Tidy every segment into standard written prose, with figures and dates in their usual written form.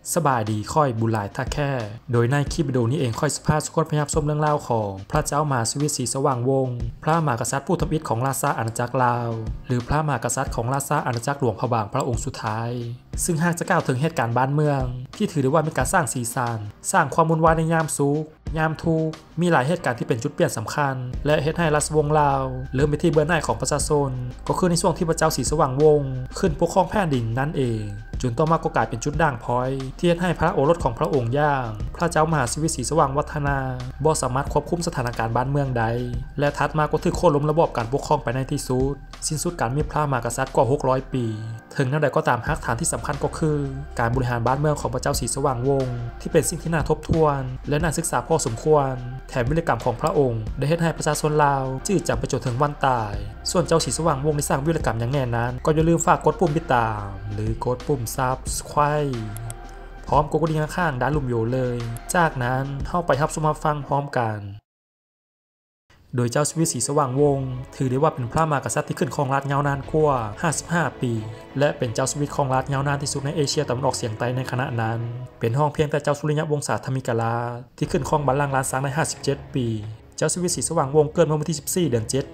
สบายดีค่อยบุญหลายท่าแค่โดยในคลิปวิดีโอนี้เองค่อยสุภาพสุคนพยายามชมเรื่องเล่าของพระเจ้ามหาสวิตศรีสว่างวงศ์พระมหากษัตริย์ผู้ทำอิฐของราชอาณาจักรลาวหรือพระมหากษัตริย์ของราชอาณาจักรหลวงพระบางพระองค์สุดท้ายซึ่งหากจะกล่าวถึงเหตุการณ์บ้านเมืองที่ถือได้ว่าเป็นการสร้างสีสันสร้างความวุ่นวายในยามสุขยามทุกข์มีหลายเหตุการณ์ที่เป็นจุดเปลี่ยนสำคัญและเหตุให้ราชวงศ์ลาวเริ่มไปที่เบื่อหน่ายของประชาชนก็คือในช่วงที่พระเจ้าศรีสว่างวงศ์ขึ้นปกครองแผ่นดินนั่นเองจนต่อมาก็กลายเป็นจุดด่างพร้อยที่ให้พระโอรสของพระองค์ย่างพระเจ้ามหาสวิตศรีสว่างวัฒนาบ่สามารถควบคุมสถานการณ์บ้านเมืองใดและถัดมาก็ถือโค่นล้มระบอบการปกครองไปในที่สุดสิ้นสุดการมีพระมหากษัตริย์กว่า600 ปีถึงนั้นใดก็ตามรากฐานที่สำคัญก็คือการบริหารบ้านเมืองของพระเจ้าศรีสว่างวงศ์ที่เป็นสิ่งที่น่าทบทวนและน่าศึกษาพอสมควรแถมวิรกรรมของพระองค์ได้ให้ประชาชนลาวจืดจำไปจนถึงวันตายส่วนเจ้าศรีสว่างวงศ์ในสร้างวิรกรรมอย่างแน่นั้นก็อย่าลืมฝากกดปุ่มติดตามหรือกดปุ่มSubscribe พร้อมกดกระดิ่งข้างด้านลุ่มโยเลยจากนั้นเข้าไปรับชมฟังพร้อมกันโดยเจ้าสวิตศรีสว่างวงศ์ถือได้ว่าเป็นพระมหากษัตริย์ที่ขึ้นครองราชยาวนานกว่า55 ปีและเป็นเจ้าสวิตครองราชยาวนานที่สุดในเอเชียตะวันออกเฉียงใต้ในขณะนั้นเป็นห้องเพียงแต่เจ้าสุริยวงศาธมิกราชที่ขึ้นครองบัลลังก์ล้านช้างใน57 ปีเจ้าสวิตศรีสว่างวงศ์เกิดเมื่อวันที่14 เดือน 7 ปี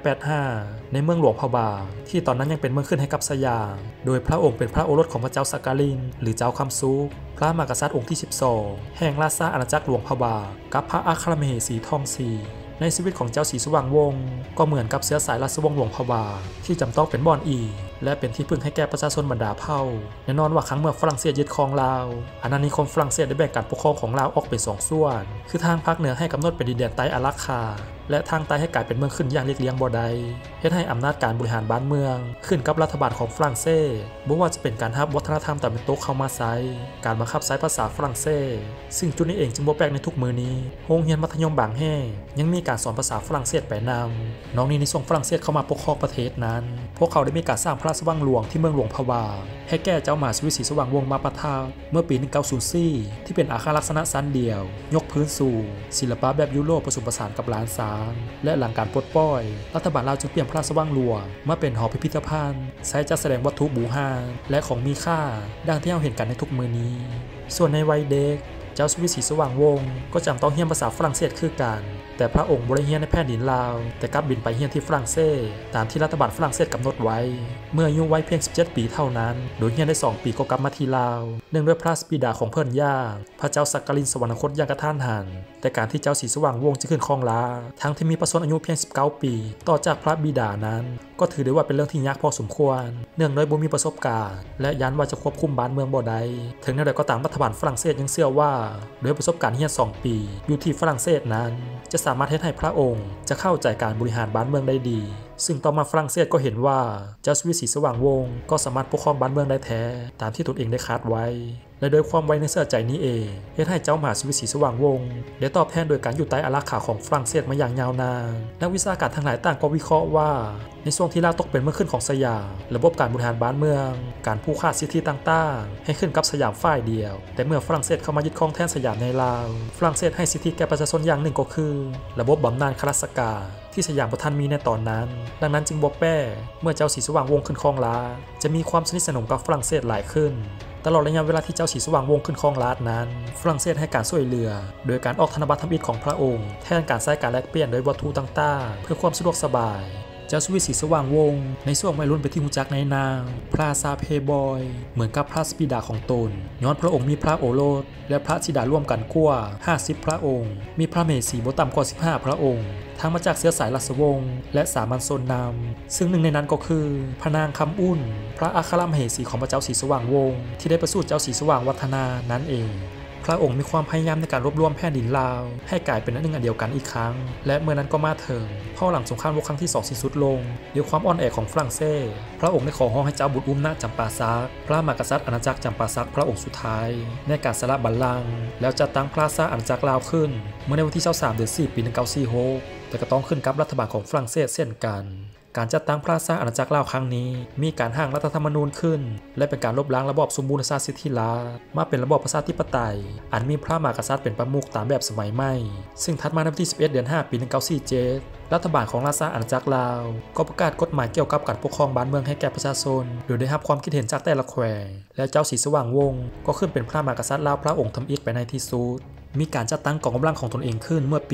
1885ในเมืองหลวงพะบางที่ตอนนั้นยังเป็นเมืองขึ้นให้กับสยามโดยพระองค์เป็นพระโอรสของพระเจ้าสักการินหรือเจ้าคำซุกพระมหากษัตริย์องค์ที่12แห่งราชอาณาจักรหลวงพะบางกับพระอัครมเหสีทองศรีในชีวิตของเจ้าศรีสว่างวงศ์ก็เหมือนกับเชื้อสายราชวงศ์หลวงพะบางที่จำต้องเป็นบ่อนอีและเป็นที่พึ่งให้แก่ประชาชนบรรดาเผ่าแน่นอนว่าครั้งเมื่อฝรั่งเศสยึดครองลาวอาณานิคมฝรั่งเศสได้แบ่งการปกครองของลาวออกเป็น2 ส่วนคือทางภาคเหนือให้กำหนดเป็นดินแดนใต้อารักขาและทางใต้ให้กลายเป็นเมืองขึ้นอย่างเลี่ยงบ่ได้เฮ็ดให้อำนาจการบริหารบ้านเมืองขึ้นกับรัฐบาลของฝรั่งเศสบ่ว่าจะเป็นการรับวัฒนธรรมตะวันตกเข้ามาใช้การบังคับใช้ภาษาฝรั่งเศสซึ่งจุดนี้เองจึงบ่แปลกในทุกมื้อนี้โรงเรียนมัธยมบางแห่งยังมีการสอนภาษาฝรั่งเศสไปนำน้องนี้ในส่งฝรั่งเศสเข้ามาปกครองประเทศนั้นพวกเขาได้มีการสร้างพระราชวังหลวงที่เมืองหลวงพะบางให้แก่เจ้ามหาสวิตศรีสว่างวงศ์มาประทับเมื่อปี 1904 ที่เป็นอาคารลักษณะสั้นเดียวยกพื้นสูงศิลปะแบบยุโรปผสมผสานกับล้านช้างและหลังการปลดปล่อยรัฐบาลลาวจึงเปลี่ยนพระราชวังหลวงมาเป็นหอพิพิธภัณฑ์ใช้จัดแสดงวัตถุบูชาและของมีค่าดังที่เราเห็นกันในทุกมื้อนี้ส่วนในวัยเด็กเจ้าสวิตศรีสว่างวงศ์ก็จำต้องเรียนภาษาฝรั่งเศสคือกันแต่พระองค์บ่ได้เรียนในแผ่นดินลาวแต่กลับบินไปเรียนที่ฝรั่งเศสตามที่รัฐบาลฝรั่งเศสกำหนดไว้เมื่ออายุไว้เพียง17 ปีเท่านั้นโดยเรียนได้2 ปีก็กลับมาที่ลาวเนื่องด้วยพระราชบิดาของเพิ่นย่างพระเจ้าสักการินสวรรคตอย่างกระทันหันแต่การที่เจ้าศรีสว่างวงศ์จะขึ้นครองราชทั้งที่มีพระชนม์อายุเพียง19 ปีต่อจากพระบิดานั้นก็ถือได้ว่าเป็นเรื่องที่ยากพอสมควรเนื่องด้วยบ่มีประสบการณ์และยันว่าจะควบคุมบ้านเมืองบ่ได้ถึงอย่างไรก็ตามรัฐบาลฝรั่งเศสยังเชื่อว่าด้วยประสบการณ์เรียน2 ปีอยู่ที่ฝรั่งเศสนั้นจะสามารถให้พระองค์จะเข้าใจการบริหารบ้านเมืองได้ดีซึ่งต่อมาฝรั่งเศสก็เห็นว่าเจ้าสวิตศรีสว่างวงศ์ก็สามารถปกครองบ้านเมืองได้แท้ตามที่ตนเองได้คาดไว้และโดยความไว้ในเสื้อใจนี้เองเฮ็ดให้เจ้ามหาสวิตศรีสว่างวงศ์ได้ตอบแทนโดยการอยู่ใต้อารักขาของฝรั่งเศสมาอย่างยาวนานนักวิชาการทั้งหลายต่างก็วิเคราะห์ว่าในช่วงที่ลาวตกเป็นเมืองขึ้นของสยามระบบการบริหารบ้านเมืองการผูกขาดสิทธิต่างๆให้ขึ้นกับสยามฝ่ายเดียวแต่เมื่อฝรั่งเศสเข้ามายึดครองแทนสยามในลาวฝรั่งเศสให้สิทธิแก่ประชาชนอย่างหนึ่งก็คือระบบบำนาญข้าราชการที่สยามบ่ทันมีในตอนนั้นดังนั้นจึงบ่แปลกเมื่อเจ้าศรีสว่างวงศ์ขึ้นครองราชจะมีความสนิทสนมกับฝรั่งเศสหลายขึ้นตลอดระยะเวลาที่เจ้าศรีสว่างวงศ์ขึ้นครองราชนั้นฝรั่งเศสให้การช่วยเหลือโดยการออกธนบัตรทำอิฐของพระองค์แทนการใช้การแลกเปลี่ยนโดยวัตถุต่างๆเพื่อความสะดวกสบายเจ้าสวิตศรีสว่างวงศ์ในช่วงวัยรุ่นเป็นที่รู้จักในนามพระซาเพย์บอยเหมือนกับพระสปิดาของตนย้อนพระองค์มีพระโอรสและพระธิดาร่วมกันกว่า50 พระองค์มีพระเมสีบ่ต่ำกว่า15 พระองค์ทั้งมาจากเชื้อสายราชวงศ์และสามัญชนนำซึ่งหนึ่งในนั้นก็คือพระนางคำอุ่นพระอัครมเหสีของพระเจ้าศรีสว่างวงศ์ที่ได้ประสูติเจ้าศรีสว่างวัฒนานั่นเองพระองค์มีความพยายามในการรวบรวมแผ่นดินลาวให้กลายเป็นอันหนึ่งอันเดียวกันอีกครั้งและเมื่อนั้นก็มาถึงพอหลังสงครามโลกครั้งที่2สิ้นสุดลงด้วยความอ่อนแอของฝรั่งเศสพระองค์ได้ขอร้องให้เจ้าบุตรอุ้มณจำปาสักพระมหากษัตริย์อาณาจักรจำปาสักพระองค์สุดท้ายในการสละบัลลังก์แล้วจัดตั้งพระราชอาณาจักรลาวขึ้นเมื่อในวันที่23 เดือน 4 ปี 1946แต่ก็ต้องขึ้นกับรัฐบาลของฝรั่งเศสเช่นกันการจัดตั้งพระราชอาณาจักรลาวครั้งนี้มีการร่างรัฐธรรมนูญขึ้นและเป็นการลบล้างระบอบสมบูรณาญาสิทธิราชมาเป็นระบอบประชาธิปไตยอันมีพระมหากษัตริย์เป็นประมุขตามแบบสมัยใหม่ซึ่งถัดมาในวันที่11 เดือน 5 ปี 1947รัฐบาลของราชอาณาจักรลาวก็ประกาศกฎหมายเกี่ยวกับการปกครองบ้านเมืองให้แก่ประชาชนโดยได้รับความคิดเห็นจากแต่ละแขวงและเจ้าศรีสว่างวงศ์ก็ขึ้นเป็นพระมหากษัตริย์ลาวพระองค์ทำอิฐไปในที่สุดมีการจัดตั้งกองกำลังของตนเองขึ้นเมื่อปี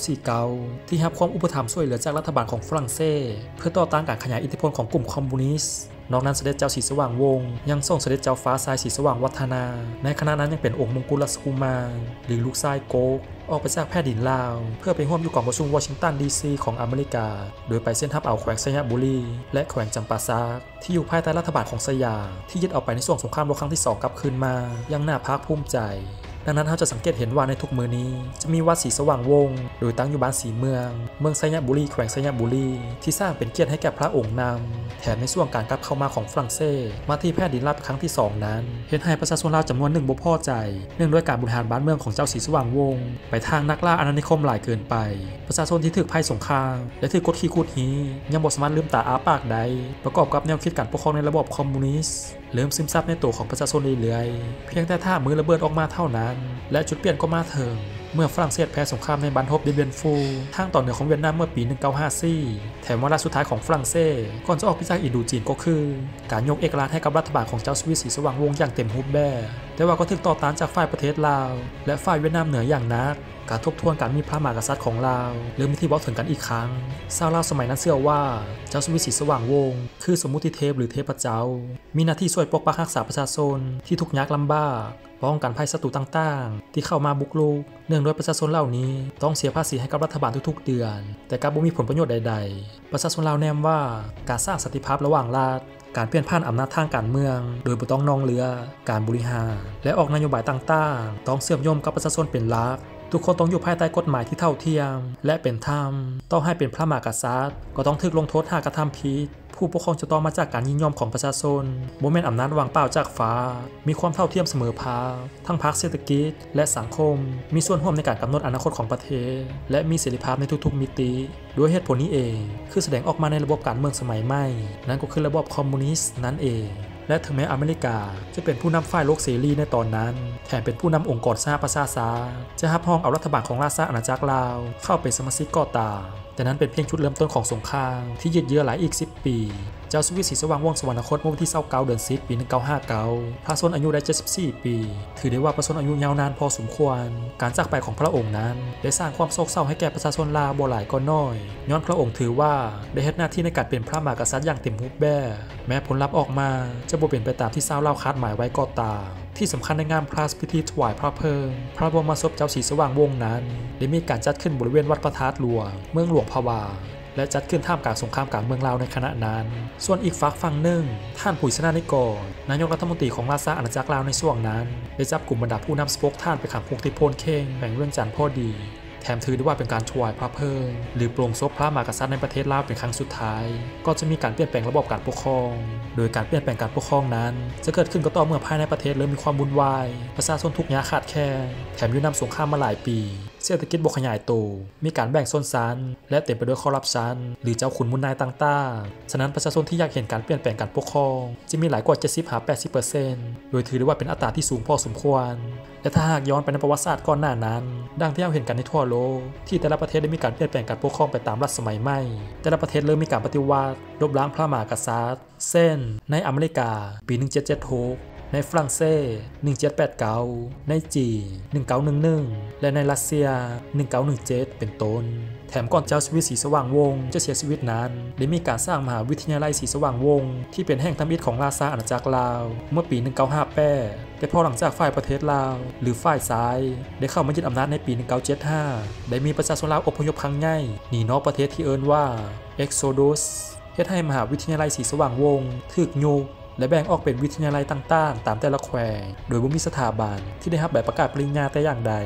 1949 ที่รับความอุปถัมภ์ช่วยเหลือจากรัฐบาลของฝรั่งเศสเพื่อต่อต้านการขยายอิทธิพลของกลุ่มคอมมิวนิสต์นอกนั้นเสด็จเจ้าศรีสว่างวงศ์ยังทรงเสด็จเจ้าฟ้าทรายศรีสว่างวัฒนาในขณะนั้นยังเป็นองค์มงกุฎราชกุมารหรือลูกชายโกกออกไปจากแผ่นดินลาวเพื่อไปร่วมอยู่กองประชุมวอชิงตันดีซีของอเมริกาโดยไปเส้นทับเอาแขวงสยามบุรีและแขวงจำปาสักที่อยู่ภายใต้รัฐบาลของสยามที่ยึดเอาไปในช่วงสงครามโลกครั้งที่2กลับคืนมายังน่าภาคภูมิใจดังนั้นเราจะสังเกตเห็นว่าในทุกมือนี้จะมีวัดศรีสว่างวงศ์โดยตั้งอยู่บ้านสีเมืองสยามบุรีแขวงสยามบุรีที่สร้างเป็นเกียรติให้แก่พระองค์นำแถมในช่วงการกลับเข้ามาของฝรั่งเศสมาที่แผ่นดินลาวครั้งที่2นั้นเห็นให้ประชาชนลาวจำนวนหนึ่งบ่พอใจเนื่องด้วยการบริหารบ้านเมืองของเจ้าศรีสว่างวงศ์ไปทางนักล่าอาณานิคมหลายเกินไปประชาชนที่ถูกภัยสงครามและถูกกดขี่ขูดหียังบ่สามารถลืมตาอ้าปากได้ประกอบกับแนวคิดการปกครองในระบบคอมมิวนิสต์เริ่มซึมซับในตัวของประชาชนเรื่อยๆเพียงแต่ถ้ามือระเบิดออกมาเท่านั้นและจุดเปลี่ยนก็มาถึงเมื่อฝรั่งเศสแพ้สงครามในบันทบดินเวียนฟูทางตอนเหนือของเวียดนามเมื่อปี 1954 แถมวาระสุดท้ายของฝรั่งเศสก่อนจะออกพิจากอินโดจีนก็คือการยกเอกราชให้กับรัฐบาลของเจ้าสวิตศรีสว่างวงศ์อย่างเต็มรูปแบบแต่ว่าก็ถูกต่อต้านจากฝ่ายประเทศลาวและฝ่ายเวียดนามเหนืออย่างนักการทบทวนการมีพระมหากษัตริย์ของลาวเริ่มมีที่บอกถึงกันอีกครั้งชาวลาวสมัยนั้นเชื่อว่าเจ้าสวิตศรีสว่างวงศ์คือสมมุติเทพหรือเทพเจ้ามีหน้าที่ช่วยปกปักรักษาประชาชนที่ทุกข์ยากลำบากป้องกันภัยศัตรูต่างๆที่เข้ามาบุกรุกเนื่องด้วยประชาชนเหล่านี้ต้องเสียภาษีให้กับรัฐบาลทุกๆเดือนแต่การบ่มีผลประโยชน์ใดๆประชาชนลาวแนมว่าการสร้างสันติภาพระหว่างรัฐการเปลี่ยนผ่านอำนาจทางการเมืองโดยบ่ต้องนองเรือการบริหารและออกนโยบายต่างๆต้องเชื่อมโยงกับประชาชนเป็นหลักทุกคนต้องอยู่ภายใต้กฎหมายที่เท่าเทียมและเป็นธรรมต้องให้เป็นพระมหากษัตริย์ก็ต้องถูกลงโทษหากกระทำผิดผู้ปกครองจะต้องมาจากการยินยอมของประชาชนบ่แม่นอำนาจวางเปล่าจากฟ้ามีความเท่าเทียมเสมอภาคทั้งภาคเศรษฐกิจและสังคมมีส่วนร่วมในการกำหนดอนาคตของประเทศและมีเสรีภาพในทุกๆมิติด้วยเหตุผลนี้เองคือแสดงออกมาในระบบการเมืองสมัยใหม่นั่นก็คือระบบคอมมิวนิสต์นั่นเองและถึงแม้อเมริกาจะเป็นผู้นำฝ่ายโลกเสรีในตอนนั้นแถมเป็นผู้นำองค์กรสหประชาชาติจะรับรองเอารัฐบาลของราชอาณาจักรลาวเข้าเป็นสมาชิกก็ตามแต่นั้นเป็นเพียงชุดเริ่มต้นของสงครามที่ยืดเยื้อหลายอีก10 ปีเจ้าสวิตศรีสว่างวงศ์สวรรคตเมื่อวันที่29 เดือน10 ปี 1959พระชนอายุได้74 ปีถือได้ว่าพระชนอายุยาวนานพอสมควรการจากไปของพระองค์นั้นได้สร้างความโศกเศร้าให้แก่ประชาชนลาวบ่หลายก็น้อยย้อนพระองค์ถือว่าได้เฮ็ดหน้าที่ในการเป็นพระมหากษัตริย์อย่างเต็มรูปแบบแม้ผลลัพธ์ออกมาจะบ่เป็นไปตามที่ชาวลาวคาดหมายไว้ก็ตามที่สำคัญในงานพระราชพิธีถวายพระเพลิงพระบรมศพเจ้าศรีสว่างวงศ์นั้นได้มีการจัดขึ้นบริเวณวัดพระธาตุหลวงเมืองหลวงพะวาและจัดขึ้นท่ามกลางสงครามกลางเมืองลาวในขณะนั้นส่วนอีกฝั่งหนึ่งท่านปุ๋ยชนานิกรนายกรัฐมนตรีของราชอาณาจักรลาวในช่วงนั้นได้จับกลุ่มบรรดาผู้นำสปกท่านไปขังคุกที่โพนเข่งแบ่งเรื่องจันทร์พอดีแถมถือได้ว่าเป็นการถวายพระเพลิงหรือโปร่งศพพระมหากษัตริย์ในประเทศลาวเป็นครั้งสุดท้ายก็จะมีการเปลี่ยนแปลงระบบการปกครองโดยการเปลี่ยนแปลงการปกครองนั้นจะเกิดขึ้นก็ต่อเมื่อภายในประเทศเริ่มมีความวุ่นวายประชาชนทุกข์ยากขาดแคลนแถมอยู่นำสงครามมาหลายปีเศรษฐกิจบ่ขยายตัวมีการแบ่งชนชั้นและเต็มไปด้วยคอร์รัปชันหรือเจ้าขุนมุนนายต่างๆฉะนั้นประชาชนที่อยากเห็นการเปลี่ยนแปลงการปกครองจะมีหลายกว่า 70-80% โดยถือได้ว่าเป็นอัตราที่สูงพอสมควรและถ้าหากย้อนไปในประวัติศาสตร์ก่อนหน้านั้นดังที่เราเห็นกันในทั่วโลกที่แต่ละประเทศได้มีการเปลี่ยนแปลงการปกครองไปตามรัชสมัยใหม่แต่ละประเทศเริ่มมีการปฏิวัติลบล้างพระมหากษัตริย์เช่นในอเมริกาปี 1776ในฝรั่งเศส 1789 ในจีน 1911 และในรัสเซีย 1917 เป็นต้นแถมก่อนเจ้าสวิตศรีสว่างวงศ์จะเสียชีวิตนั้นได้มีการสร้างมหาวิทยาลัยศรีสว่างวงศ์ที่เป็นแห่งทำอิฐของราชอาณาจักรลาวเมื่อปี 1958 แต่พอหลังจากฝ่ายประเทศลาวหรือฝ่ายซ้ายได้เข้ามายึดอำนาจในปี 1975 ได้มีประชาชนลาวอพยพครั้งใหญ่หนีนอกประเทศที่เอิ้นว่า Exodus เฮ็ดให้มหาวิทยาลัยศรีสว่างวงศ์ถูกยุบและแบ่งออกเป็นวิทยาลัยต่างๆตามแต่ละแขวงโดยบ่มีสถาบันที่ได้รับใบประกาศปริญญาแต่อย่างใด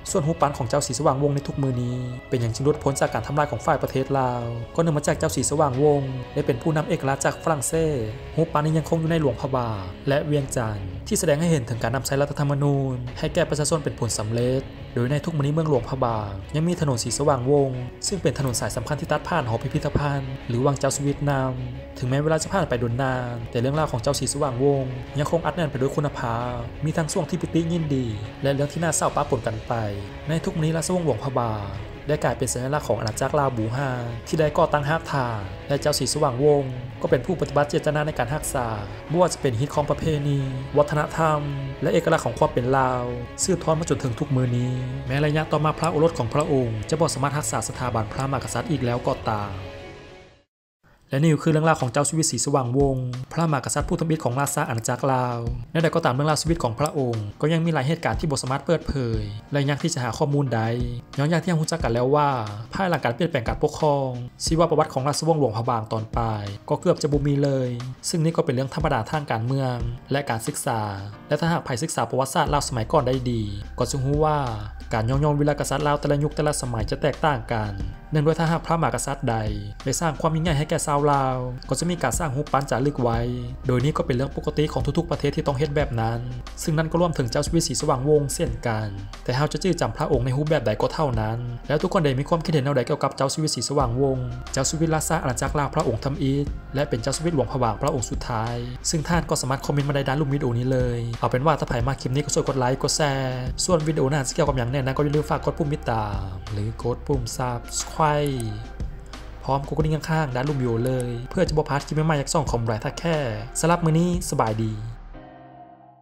ส่วนหูปันของเจ้าสีสว่างวงในทุกมือนี้เป็นอย่างจึงลดพ้นจากการทำลายของฝ่ายประเทศลาวก็เนื่องมาจากเจ้าสีสว่างวงได้เป็นผู้นำเอกราชจากฝรั่งเศสหูปันนี้ยังคงอยู่ในหลวงพระบาทและเวียงจันทร์ที่แสดงให้เห็นถึงการนำใช้รัฐธรรมนูญให้แก่ประชาชนเป็นผลสำเร็จโดยในทุกมือนี้เมืองหลวงพระบางยังมีถนนสีสว่างวงซึ่งเป็นถนนสายสำคัญที่ตัดผ่านหอพิพิธภัณฑ์หรือวังเจ้าสวิตนามถึงแม้เวลาจะผ่านไปดนนานแต่เรื่องราวของเจ้าสีสว่างวงยังคงอัดแน่นไปด้วยคุณภาพมีทั้งช่วงที่ปิติยินดีและเรื่องที่น่าเศร้าปะปนกันไปในทุกมือนี้ราชวงศ์หลวงพระบางได้กลายเป็นสัญลักษณ์ของอาณาจักรลาวบูฮาที่ได้ก่อตั้งฮักทาและเจ้าสีสว่างวงก็เป็นผู้ปฏิบัติเจตนาในการรักษาไม่ว่าจะเป็นฮิตของประเพณีวัฒนธรรมและเอกลักษณ์ของความเป็นลาวสืบทอดมาจนถึงทุกมือนี้แม้ระยะต่อมาพระโอรสของพระองค์จะบ่สามารถรักษาสถาบันพระมหากษัตริย์อีกแล้วก็ตามและนี่คือเรื่องราวของเจ้าชีวิตสีสว่างวงพระมหากษัตริย์ผู้ทำอิฐของราชอาณาจักรลาวและใดก็ตามเรื่องราวชีวิตของพระองค์ก็ยังมีหลายเหตุการณ์ที่บ่สามารถเปิดเผยและยากที่จะหาข้อมูลใดย้อนอย่างที่เรารู้จักกันแล้วว่าภายหลังการเปลี่ยนแปลงการปกครองชีวประวัติของราชวงศ์หลวงพระบางตอนปลายก็เกือบจะบ่มีเลยซึ่งนี่ก็เป็นเรื่องธรรมดาทางการเมืองและการศึกษาและถ้าหากใครศึกษาประวัติศาสตร์ลาวสมัยก่อนได้ดีก็จะรู้ว่าการย่องวีรกษัตริย์ลาวแต่ละยุคแต่ละสมัยจะแตกต่างกันเนื่องด้วยถ้าหากพระมหากษัตริย์ใดได้สร้างความยิ่งใหญ่ให้แก่ชาวลาวก็จะมีการสร้างรูปปั้นจารึกไว้โดยนี้ก็เป็นเรื่องปกติของทุกๆประเทศที่ต้องเฮ็ดแบบนั้นซึ่งนั่นก็รวมถึงเจ้าชีวิตสีสว่างวงเช่นกันแต่เราจะจื้อจำพระองค์ในรูปแบบใดก็เท่านั้นแล้วทุกคนได้มีความคิดเห็นแนวใดเกี่ยวกับเจ้าชีวิตสีสว่างวงเจ้าชีวิตราชอาณาจักรลาวพระองค์ทำอิฐและเป็นเจ้าชีวิตหลวงพระบางพระองค์สุดท้ายซึ่งท่านก็สามารถคอมเมนต์มาได้ด้านรูปวิดีโอนี้เลยเอาเป็นว่าถ้าใครมาคลิปนี้ก็ช่วยกดไลค์กดแชร์ส่วนวิดีโอหน้าจะเกี่ยวกับอย่างแน่นะก็อย่าลืมฝากกดปุ่มติดตามหรือกดปุ่ม Subscribe พร้อมกดกระดิ่งข้างๆด้านรูปวิดีโอเลยเพื่อจะบ่พลาดคลิปใหม่ๆจากช่องคอมไรทักแค่สำหรับมื้อนี้สบายดี